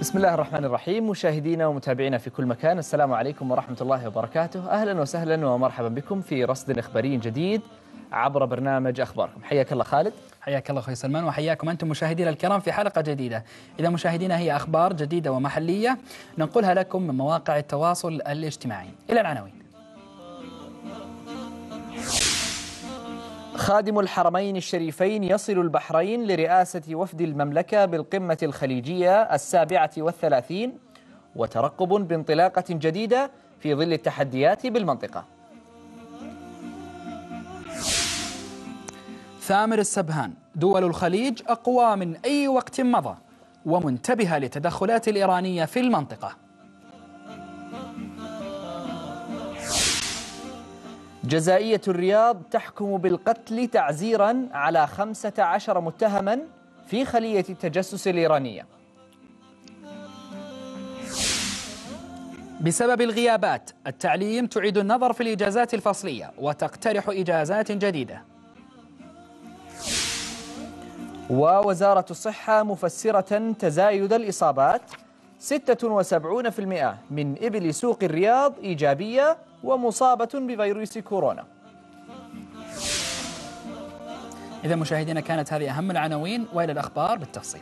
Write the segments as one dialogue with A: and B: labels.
A: بسم الله الرحمن الرحيم. مشاهدينا ومتابعينا في كل مكان، السلام عليكم ورحمة الله وبركاته. أهلا وسهلا ومرحبا بكم في رصد إخباري جديد عبر برنامج أخباركم. حياك الله خالد.
B: حياك الله أخوي سلمان، وحياكم أنتم مشاهدينا الكرام في حلقة جديدة. إذا مشاهدينا هي أخبار جديدة ومحلية ننقلها لكم من مواقع التواصل الاجتماعي. إلى العناوين.
A: خادم الحرمين الشريفين يصل البحرين لرئاسة وفد المملكة بالقمة الخليجية 37، وترقب بانطلاقة جديدة في ظل التحديات بالمنطقة.
B: ثامر السبهان: دول الخليج أقوى من أي وقت مضى ومنتبهة للتدخلات الإيرانية في المنطقة.
A: جزائية الرياض تحكم بالقتل تعزيرا على 15 متهما في خلية التجسس الإيرانية.
B: بسبب الغيابات التعليم تعيد النظر في الإجازات الفصلية وتقترح إجازات جديدة.
A: ووزارة الصحة مفسرة تزايد الإصابات، 76% من إبل سوق الرياض إيجابية ومصابة بفيروس كورونا.
B: إذا مشاهدينا كانت هذه أهم العناوين، وإلى الأخبار بالتفصيل.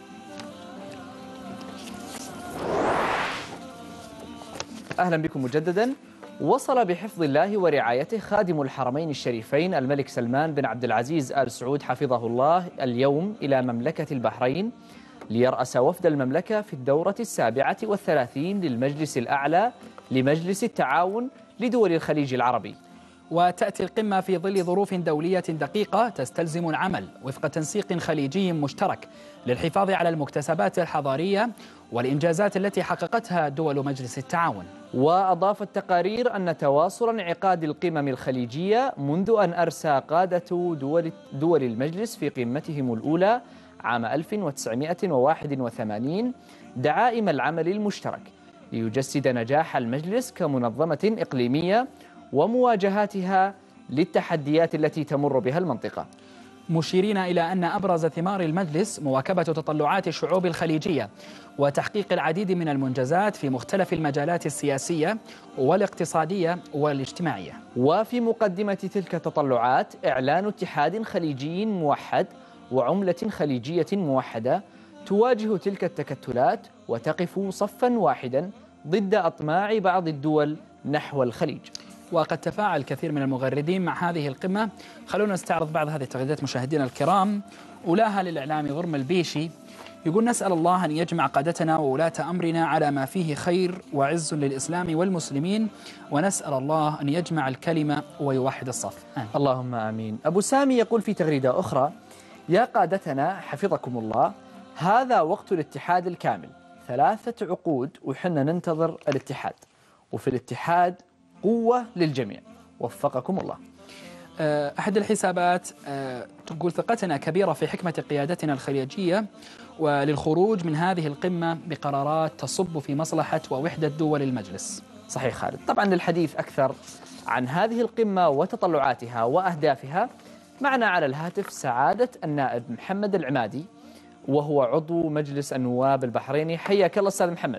A: أهلا بكم مجددا. وصل بحفظ الله ورعايته خادم الحرمين الشريفين الملك سلمان بن عبد العزيز آل سعود حفظه الله اليوم إلى مملكة البحرين ليرأس وفد المملكة في الدورة 37 للمجلس الأعلى لمجلس التعاون لدول الخليج العربي.
B: وتأتي القمة في ظل ظروف دولية دقيقة تستلزم العمل وفق تنسيق خليجي مشترك للحفاظ على المكتسبات الحضارية والإنجازات التي حققتها دول مجلس التعاون.
A: وأضاف التقارير أن تواصل انعقاد القمم الخليجية منذ أن أرسى قادة دول المجلس في قمتهم الأولى عام 1981 دعائم العمل المشترك ليجسد نجاح المجلس كمنظمة إقليمية ومواجهاتها للتحديات التي تمر بها المنطقة،
B: مشيرين إلى أن أبرز ثمار المجلس مواكبة تطلعات الشعوب الخليجية وتحقيق العديد من المنجزات في مختلف المجالات السياسية والاقتصادية والاجتماعية.
A: وفي مقدمة تلك التطلعات إعلان اتحاد خليجي موحد وعملة خليجية موحدة تواجه تلك التكتلات وتقف صفا واحدا ضد أطماع بعض الدول نحو الخليج.
B: وقد تفاعل كثير من المغردين مع هذه القمة. خلونا نستعرض بعض هذه التغريدات مشاهدينا الكرام. أولاها للإعلامي غرم البيشي، يقول: نسأل الله أن يجمع قادتنا وولاة أمرنا على ما فيه خير وعز للإسلام والمسلمين، ونسأل الله أن يجمع الكلمة ويوحد الصف.
A: اللهم آمين. أبو سامي يقول في تغريدة أخرى: يا قادتنا حفظكم الله، هذا وقت الاتحاد الكامل، 3 عقود وحنا ننتظر الاتحاد، وفي الاتحاد قوة للجميع، وفقكم الله.
B: أحد الحسابات تقول: ثقتنا كبيرة في حكمة قيادتنا الخليجية وللخروج من هذه القمة بقرارات تصب في مصلحة ووحدة دول المجلس.
A: صحيح خالد. طبعا للحديث أكثر عن هذه القمة وتطلعاتها وأهدافها معنا على الهاتف سعادة النائب محمد العمادي، وهو عضو مجلس النواب البحريني. حياك الله أستاذ محمد.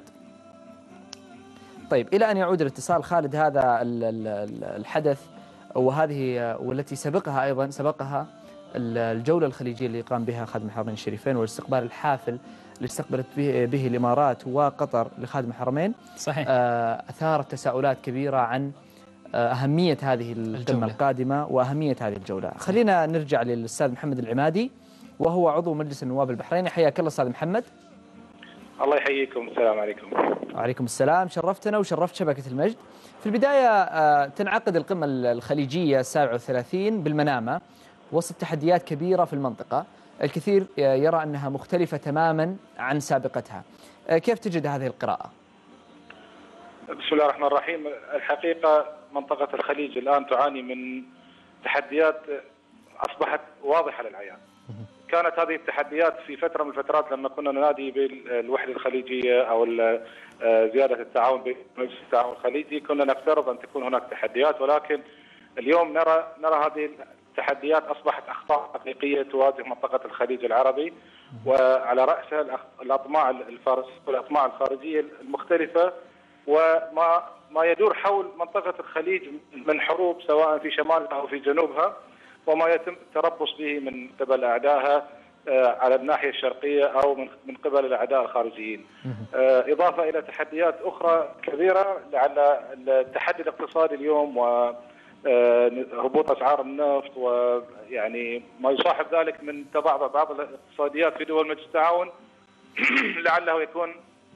A: طيب، إلى أن يعود الاتصال خالد، هذا الحدث وهذه والتي سبقها الجولة الخليجية اللي قام بها خادم الحرمين الشريفين والاستقبال الحافل اللي استقبلت به الإمارات وقطر لخادم الحرمين.
B: صحيح.
A: أثارت تساؤلات كبيرة عن أهمية هذه القمة القادمة وأهمية هذه الجولة. خلينا نرجع للأستاذ محمد العمادي، وهو عضو مجلس النواب البحريني. حياك الله أستاذ محمد.
C: الله يحييكم. السلام عليكم.
A: وعليكم السلام. شرفتنا وشرفت شبكة المجد. في البداية تنعقد القمة الخليجية 37 بالمنامة وسط تحديات كبيرة في المنطقة، الكثير يرى أنها مختلفة تماما عن سابقتها. كيف تجد هذه القراءة؟
C: بسم الله الرحمن الرحيم. الحقيقة منطقة الخليج الآن تعاني من تحديات أصبحت واضحة للعيان. كانت هذه التحديات في فترة من الفترات لما كنا ننادي بالوحدة الخليجية أو زيادة التعاون بين مجلس التعاون الخليجي، كنا نفترض أن تكون هناك تحديات، ولكن اليوم نرى هذه تحديات أصبحت أخطاء حقيقية تواجه منطقة الخليج العربي، وعلى رأسها الأطماع الفارسية والأطماع الخارجية المختلفة، وما يدور حول منطقة الخليج من حروب سواء في شمالها أو في جنوبها، وما يتم التربص به من قبل أعدائها على الناحية الشرقية أو من قبل الأعداء الخارجيين. إضافة إلى تحديات أخرى كبيرة، لعل التحدي الاقتصادي اليوم وهبوط أسعار النفط ويعني ما يصاحب ذلك من تضعضع بعض الاقتصاديات في دول مجلس التعاون لعله يكون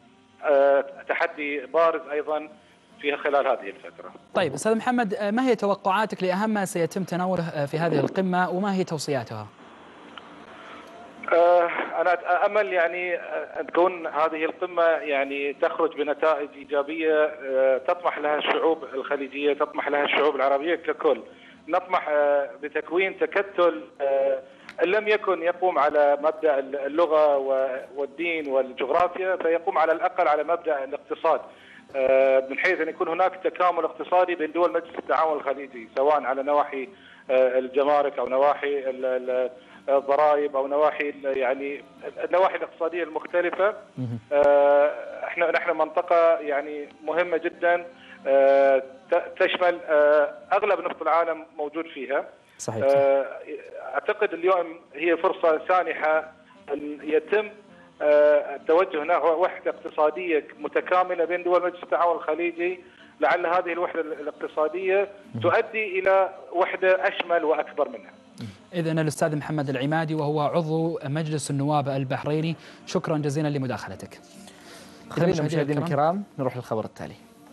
C: تحدي بارز أيضا في خلال هذه الفترة.
B: طيب أستاذ محمد، ما هي توقعاتك لأهم ما سيتم تناوله في هذه القمة وما هي توصياتها؟
C: أنا أتأمل يعني أن تكون هذه القمة يعني تخرج بنتائج إيجابية تطمح لها الشعوب الخليجية، تطمح لها الشعوب العربية ككل. نطمح بتكوين تكتل إن لم يكن يقوم على مبدأ اللغة والدين والجغرافيا، فيقوم على الأقل على مبدأ الاقتصاد، من حيث أن يكون هناك تكامل اقتصادي بين دول مجلس التعاون الخليجي، سواء على نواحي الجمارك أو نواحي الضرائب او نواحي يعني النواحي الاقتصاديه المختلفه. نحن منطقه يعني مهمه جدا تشمل اغلب نفط العالم موجود فيها.
A: صحيح.
C: اعتقد اليوم هي فرصه سانحه ان يتم التوجه نحو وحده اقتصاديه متكامله بين دول مجلس التعاون الخليجي، لعل هذه الوحده الاقتصاديه تؤدي الى وحده اشمل واكبر منها.
B: إذن الأستاذ محمد العمادي وهو عضو مجلس النواب البحريني، شكرا جزيلا لمداخلتك.
A: خلينا مشاهدينا الكرام نروح للخبر التالي.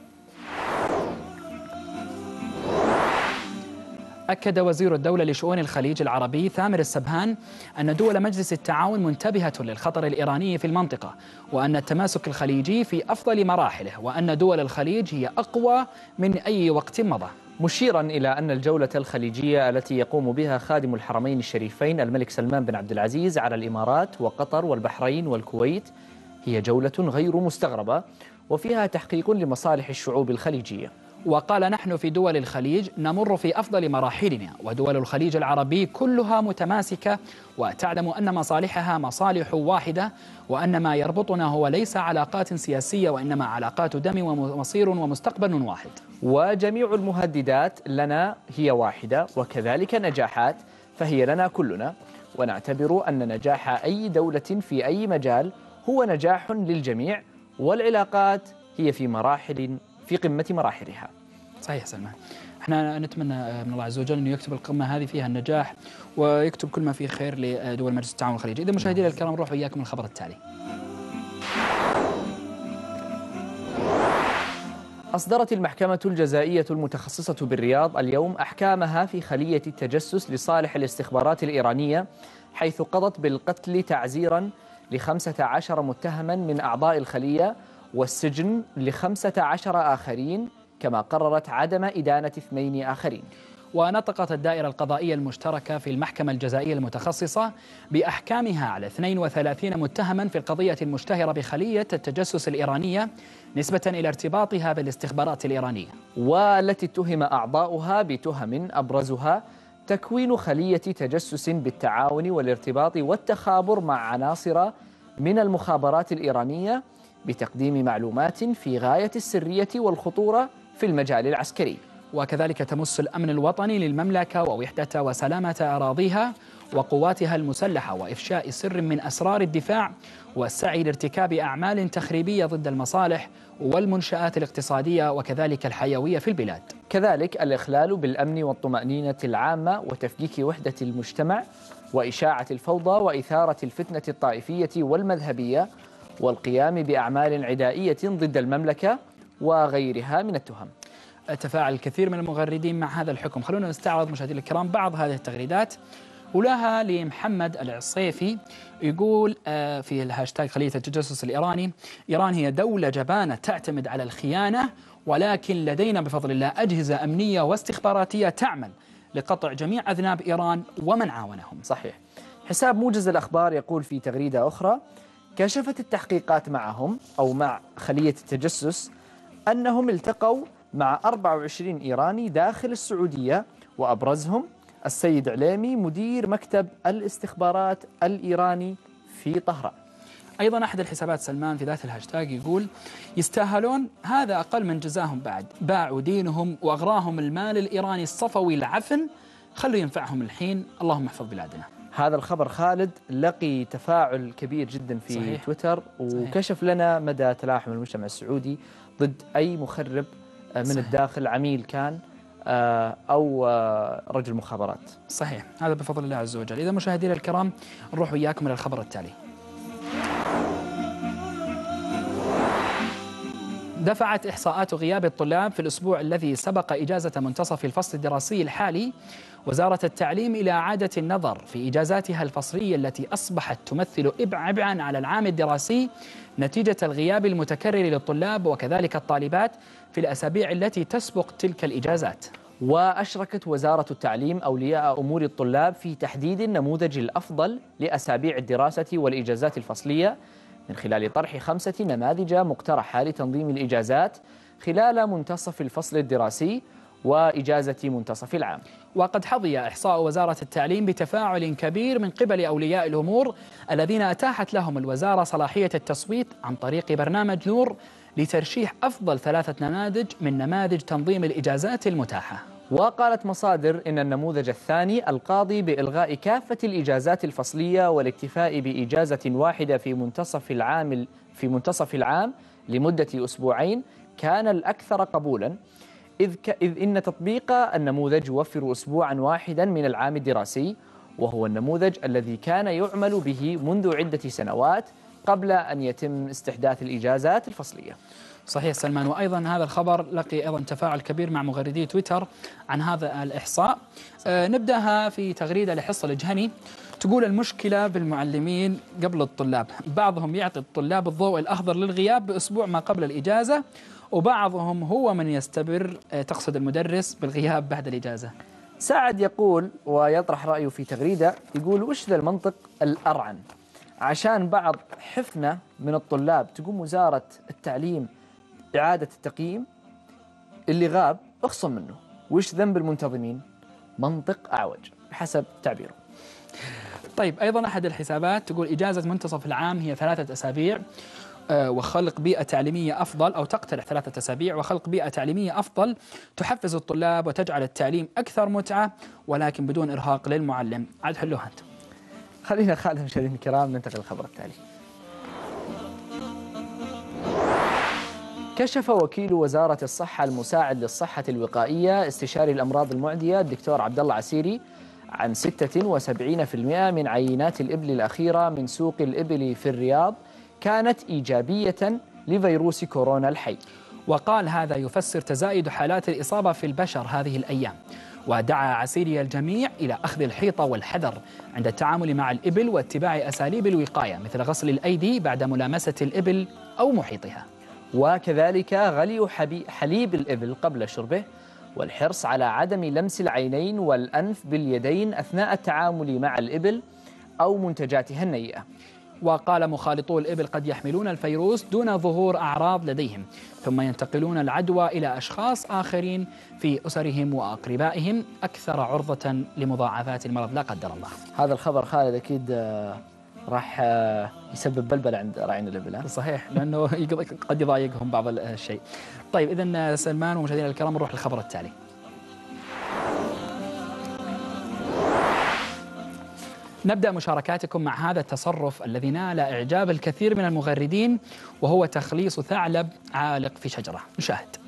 B: أكد وزير الدولة لشؤون الخليج العربي ثامر السبهان أن دول مجلس التعاون منتبهة للخطر الإيراني في المنطقة، وأن التماسك الخليجي في أفضل مراحله، وأن دول الخليج هي أقوى من أي وقت مضى،
A: مشيرا إلى أن الجولة الخليجية التي يقوم بها خادم الحرمين الشريفين الملك سلمان بن عبد العزيز على الإمارات وقطر والبحرين والكويت هي جولة غير مستغربة وفيها تحقيق لمصالح الشعوب الخليجية.
B: وقال: نحن في دول الخليج نمر في أفضل مراحلنا، ودول الخليج العربي كلها متماسكة وتعلم أن مصالحها مصالح واحدة، وأن ما يربطنا هو ليس علاقات سياسية وإنما علاقات دم ومصير ومستقبل واحد،
A: وجميع المهددات لنا هي واحدة وكذلك نجاحات فهي لنا كلنا، ونعتبر أن نجاح أي دولة في أي مجال هو نجاح للجميع، والعلاقات هي في قمة مراحلها.
B: صحيح سلمان، احنا نتمنى من الله عز وجل انه يكتب القمه هذه فيها النجاح ويكتب كل ما فيه خير لدول مجلس التعاون الخليجي. اذا مشاهدينا الكرام نروح وياكم الخبر التالي.
A: أصدرت المحكمة الجزائية المتخصصة بالرياض اليوم أحكامها في خلية التجسس لصالح الاستخبارات الإيرانية، حيث قضت بالقتل تعزيرا ل15 متهما من أعضاء الخلية والسجن ل15 آخرين، كما قررت عدم إدانة 2 آخرين.
B: ونطقت الدائرة القضائية المشتركة في المحكمة الجزائية المتخصصة بأحكامها على 32 متهما في القضية المشتهرة بخلية التجسس الإيرانية نسبة إلى ارتباطها بالاستخبارات الإيرانية،
A: والتي اتهم أعضاؤها بتهم أبرزها تكوين خلية تجسس بالتعاون والارتباط والتخابر مع عناصر من المخابرات الإيرانية بتقديم معلومات في غاية السرية والخطورة في المجال العسكري،
B: وكذلك تمس الأمن الوطني للمملكة ووحدة وسلامة أراضيها وقواتها المسلحة، وإفشاء سر من أسرار الدفاع، والسعي لارتكاب أعمال تخريبية ضد المصالح والمنشآت الاقتصادية وكذلك الحيوية في البلاد.
A: كذلك الإخلال بالأمن والطمأنينة العامة وتفكيك وحدة المجتمع وإشاعة الفوضى وإثارة الفتنة الطائفية والمذهبية والقيام بأعمال عدائية ضد المملكة وغيرها من التهم.
B: تفاعل الكثير من المغردين مع هذا الحكم. خلونا نستعرض مشاهدينا الكرام بعض هذه التغريدات. أولاها لمحمد العصيفي، يقول في الهاشتاج خلية التجسس الإيراني: إيران هي دولة جبانة تعتمد على الخيانة، ولكن لدينا بفضل الله أجهزة أمنية واستخباراتية تعمل لقطع جميع أذناب إيران ومن عاونهم.
A: صحيح. حساب موجز الأخبار يقول في تغريدة أخرى: كشفت التحقيقات معهم أو مع خلية التجسس أنهم التقوا مع 24 إيراني داخل السعودية، وأبرزهم السيد عليمي مدير مكتب الاستخبارات الإيراني في طهران.
B: أيضا أحد الحسابات سلمان في ذات الهاشتاج يقول: يستاهلون، هذا أقل من جزاهم بعد، باعوا دينهم وأغراهم المال الإيراني الصفوي العفن، خلوا ينفعهم الحين، اللهم احفظ بلادنا.
A: هذا الخبر خالد لقي تفاعل كبير جدا في
B: صحيح.
A: تويتر، وكشف لنا مدى تلاحم المجتمع السعودي ضد أي مخرب من
B: صحيح.
A: الداخل، عميل كان أو رجل مخابرات.
B: صحيح، هذا بفضل الله عز وجل. إذا مشاهدينا الكرام نروح وياكم إلى الخبر التالي. دفعت إحصاءات غياب الطلاب في الأسبوع الذي سبق إجازة منتصف الفصل الدراسي الحالي وزارة التعليم إلى إعادة النظر في إجازاتها الفصلية التي أصبحت تمثل عبئا على العام الدراسي نتيجة الغياب المتكرر للطلاب وكذلك الطالبات في الأسابيع التي تسبق تلك الإجازات.
A: وأشركت وزارة التعليم أولياء أمور الطلاب في تحديد النموذج الأفضل لأسابيع الدراسة والإجازات الفصلية من خلال طرح 5 نماذج مقترحة لتنظيم الإجازات خلال منتصف الفصل الدراسي وإجازة منتصف العام.
B: وقد حظي إحصاء وزارة التعليم بتفاعل كبير من قبل أولياء الأمور الذين أتاحت لهم الوزارة صلاحية التصويت عن طريق برنامج نور لترشيح أفضل 3 نماذج من نماذج تنظيم الإجازات المتاحة.
A: وقالت مصادر إن النموذج الثاني القاضي بإلغاء كافة الإجازات الفصلية والاكتفاء بإجازة واحدة في منتصف العام لمدة أسبوعين كان الأكثر قبولا، إذ إن تطبيق النموذج يوفر أسبوعا واحدا من العام الدراسي، وهو النموذج الذي كان يعمل به منذ عدة سنوات قبل أن يتم استحداث الإجازات الفصلية.
B: صحيح سلمان. وأيضا هذا الخبر لقي أيضا تفاعل كبير مع مغردي تويتر عن هذا الإحصاء. نبدأها في تغريدة لحصة الجهني تقول: المشكلة بالمعلمين قبل الطلاب، بعضهم يعطي الطلاب الضوء الأخضر للغياب بأسبوع ما قبل الإجازة، وبعضهم هو من يستبر، تقصد المدرس، بالغياب بعد الإجازة.
A: سعد يقول ويطرح رأيه في تغريدة، يقول: وش ذا المنطق الأرعن؟ عشان بعض حفنة من الطلاب تقوم وزارة التعليم إعادة التقييم، اللي غاب اخصم منه، وش ذنب المنتظمين؟ منطق أعوج بحسب تعبيره.
B: طيب، أيضا أحد الحسابات تقول: إجازة منتصف العام هي 3 أسابيع وخلق بيئة تعليمية أفضل، أو تقترح 3 أسابيع وخلق بيئة تعليمية أفضل تحفز الطلاب وتجعل التعليم أكثر متعة ولكن بدون إرهاق للمعلم. عاد حلوها أنت. خلينا
A: خالد مشاهدينا الكرام ننتقل للخبر التالي. كشف وكيل وزارة الصحة المساعد للصحة الوقائية استشاري الأمراض المعدية الدكتور عبد الله عسيري عن 76% من عينات الإبل الأخيرة من سوق الإبل في الرياض كانت إيجابية لفيروس كورونا الحي.
B: وقال هذا يفسر تزايد حالات الإصابة في البشر هذه الأيام. ودعا عسيري الجميع إلى أخذ الحيطة والحذر عند التعامل مع الإبل واتباع أساليب الوقاية مثل غسل الأيدي بعد ملامسة الإبل أو محيطها،
A: وكذلك غلي حليب الإبل قبل شربه، والحرص على عدم لمس العينين والأنف باليدين أثناء التعامل مع الإبل أو منتجاتها النيئة.
B: وقال: مخالطو الإبل قد يحملون الفيروس دون ظهور أعراض لديهم، ثم ينتقلون العدوى إلى أشخاص آخرين في أسرهم وأقربائهم أكثر عرضة لمضاعفات المرض لا قدر الله.
A: هذا الخبر خالد أكيد راح يسبب بلبلة عند راعين الإبل.
B: صحيح، لأنه قد يضايقهم بعض الشيء. طيب، إذن سلمان ومشاهدينا الكرام نروح للخبر التالي. نبدأ مشاركاتكم مع هذا التصرف الذي نال إعجاب الكثير من المغردين، وهو تخليص ثعلب عالق في شجرة. نشاهد.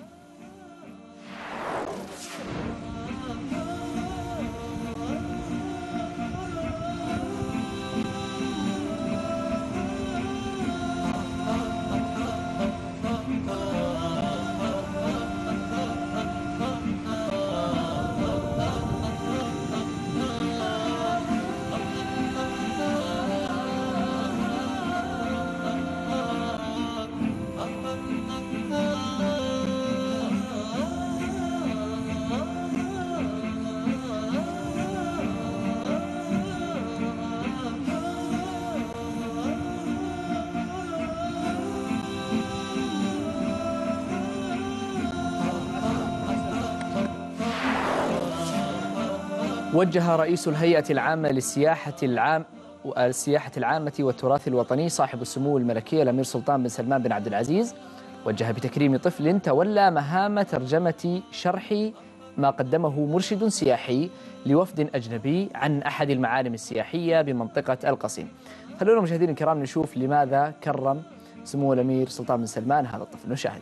A: وجه رئيس الهيئة العامة السياحة العامة والتراث الوطني صاحب السمو الملكي الأمير سلطان بن سلمان بن عبد العزيز وجه بتكريم طفل تولى مهام ترجمة شرح ما قدمه مرشد سياحي لوفد أجنبي عن أحد المعالم السياحية بمنطقة القصيم. خلونا مشاهدينا الكرام نشوف لماذا كرم سمو الأمير سلطان بن سلمان هذا الطفل. نشاهد.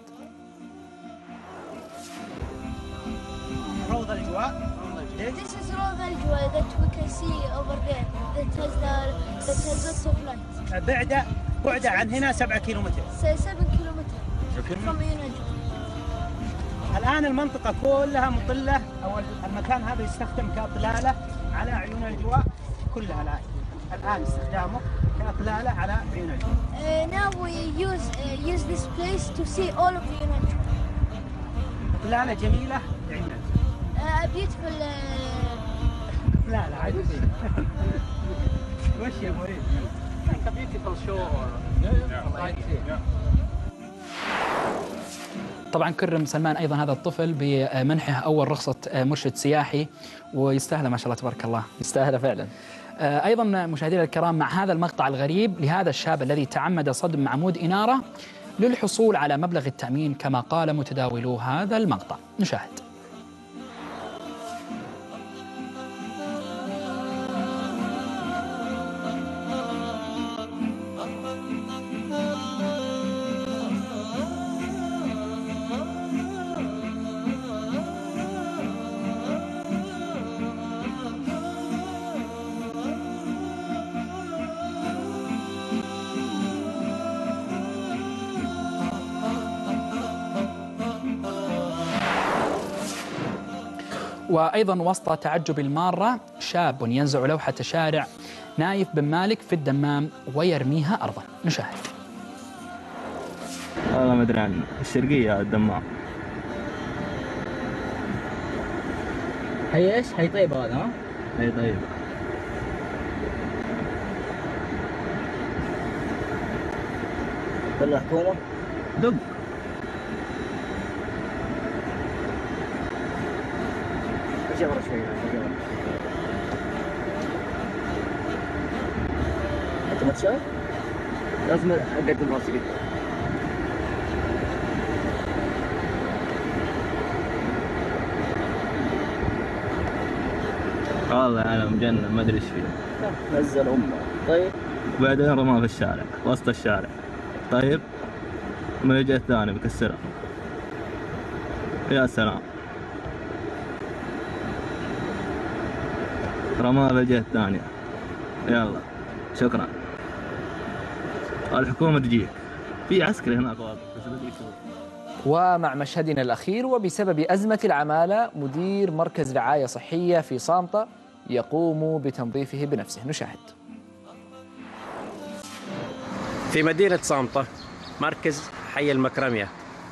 D: روض الجواء.
E: This is Road Aljwa that we can see over there that has lots of light.
D: بعد عن هنا 7 كيلومتر.
E: 7 كيلومتر from Unajwa.
D: الآن المنطقة كلها مطلة أو المكان هذا يستخدم كإطلالة على عيون الجواء كلها الآن استخدامه كإطلالة على عيون الجواء.
E: Now we use this place to see all of Unajwa.
D: إطلالة جميلة لعيون الجواء.
E: A beautiful.
D: لا عادي. وش يا مريض؟
B: A beautiful show or طبعا كرم سلمان أيضا هذا الطفل بمنحه أول رخصة مرشد سياحي ويستاهل ما شاء الله تبارك الله.
A: يستاهل فعلا.
B: أيضا مشاهدينا الكرام مع هذا المقطع الغريب لهذا الشاب الذي تعمد صدم عمود إنارة للحصول على مبلغ التأمين كما قال متداولو هذا المقطع. نشاهد. وأيضا وسط تعجب المارة شاب ينزع لوحة شارع نايف بن مالك في الدمام ويرميها أرضا. نشاهد.
F: والله ما أدري عنه. الشرقية الدمام.
D: هي إيش؟ هي طيبة هذا ها؟
F: هي طيبة.
D: ولا حكومة؟
F: دق.
D: جبر شوي انت ما تشاف؟ لازم اقدم راسي كده.
F: والله أنا مجنن ما أدري إيش فيه.
D: نزل أمه. طيب.
F: وبعدين رماه في الشارع وسط الشارع. طيب. من الجهة الثانية بكسرها. يا سلام. رماه للجهة الثانية. يلا شكرا. الحكومة تجيك. في عسكري هناك واضح بس بدي أشوف.
A: ومع مشهدنا الأخير وبسبب أزمة العمالة مدير مركز رعاية صحية في صامتة يقوم بتنظيفه بنفسه. نشاهد.
G: في مدينة صامتة مركز حي المكرمية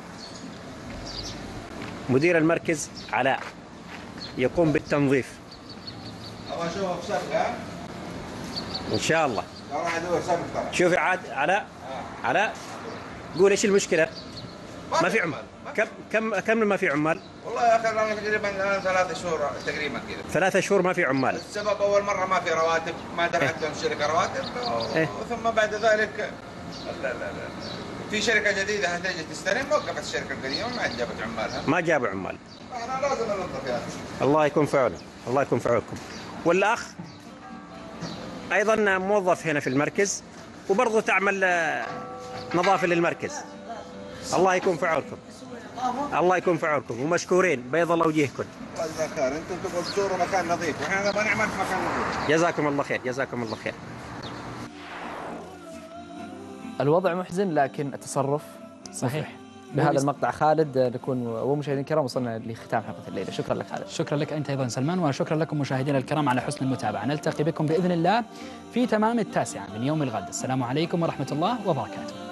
G: مدير المركز علاء يقوم بالتنظيف.
H: أبغى أشوفه بسبقة.
G: إن شاء الله.
H: راح أدور سبقة.
G: شوفي عاد علاء. علاء قول إيش المشكلة؟ ما في عمال. كم ما في عمال؟
H: والله يا أخي أنا تقريبا الآن 3 شهور تقريبا كذا.
G: 3 شهور ما في عمال.
H: السبب أول مرة ما في رواتب ما دفعتهم الشركة رواتب ثم بعد ذلك لا في شركة جديدة هتيجي تستلم وقفت الشركة القديمة ما جابت عمالها.
G: ما جابوا عمال.
H: أنا لازم أنظف يا أخي.
G: الله يكون في عونه. الله يكون في عونكم. والأخ أيضا موظف هنا في المركز وبرضه تعمل نظافة للمركز. الله يكون في عونكم. الله يكون في عونكم ومشكورين بيض الله وجيهكم.
H: الله يجزاك خير. أنتم تبغوا تزوروا مكان نظيف وإحنا نبغى نعمل في مكان نظيف.
G: جزاكم الله خير. جزاكم الله خير.
A: الوضع محزن لكن التصرف
B: صحيح.
A: بهذا المقطع خالد نكون ومشاهدينا الكرام وصلنا لختام حلقة الليلة. شكرا لك خالد.
B: شكرا لك أنت أيضا سلمان وشكرا لكم مشاهدينا الكرام على حسن المتابعة. نلتقي بكم بإذن الله في تمام 9 من يوم الغد. السلام عليكم ورحمة الله وبركاته.